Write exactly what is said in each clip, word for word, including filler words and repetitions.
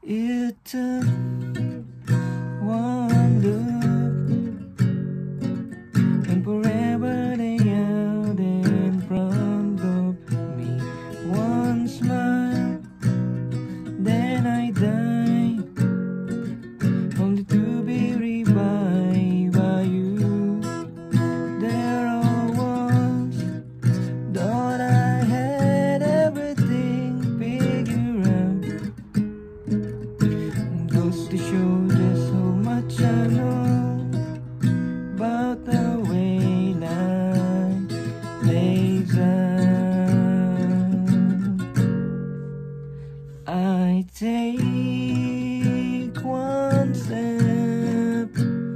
It took one look, and forever they out in front of me. One smile, then I die, only to be revived by you. There I was, thought I had everything figured out. Goes to show just how much I know about the way life plays out. I take one step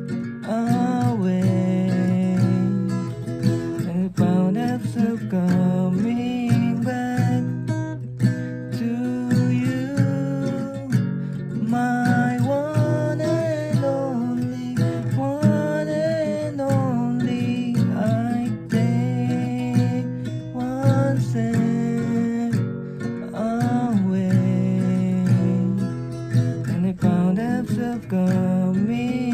away and found myself coming back to you, my one and only, one and only. I take one step away and I found myself coming